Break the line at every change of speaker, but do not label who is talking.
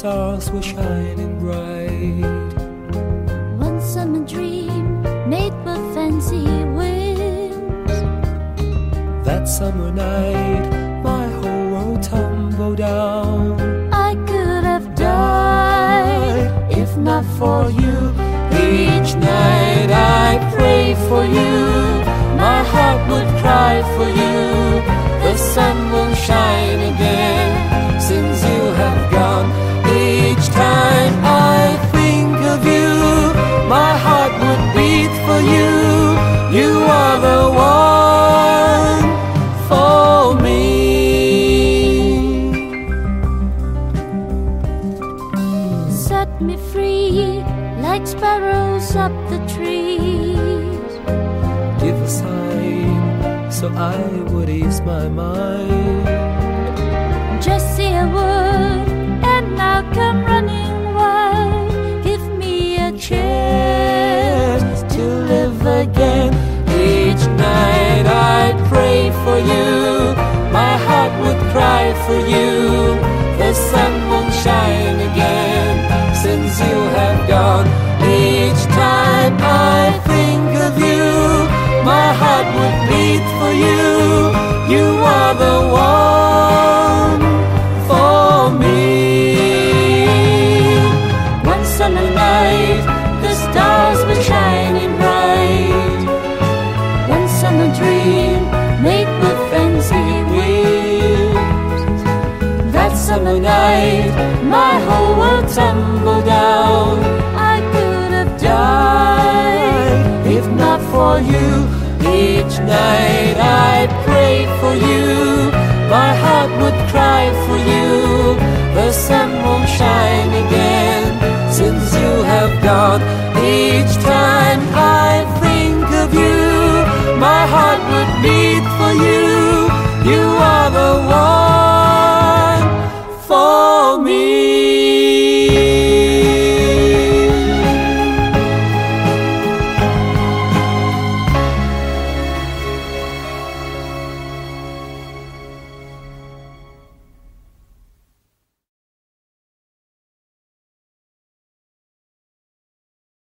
stars were shining bright.
One summer dream made with fancy wings.
That summer night, my whole world tumbled down.
I could have died if not for you.
Each night I pray for you. My heart would cry for you. The sun will shine again since you have gone. Each time I think of you, my heart would beat for you. You are the one for me.
Set me free like sparrows up the trees.
Give a sign so I would ease my mind.
Just say a word and I'll come running wild. Give me a chance
To live again. Each night I pray for you. My heart would cry for you. The sun won't shine again since you have gone. Each time I think of you, my heart would beat for you. You are the one for me. One summer night, the stars were shining bright.
One summer dream made with fancy wings.
That summer night, my whole world tumbled down.
I could have
Died if not for you. Each night I pray for you. My heart would cry for you. The sun won't shine again since you have gone. Each time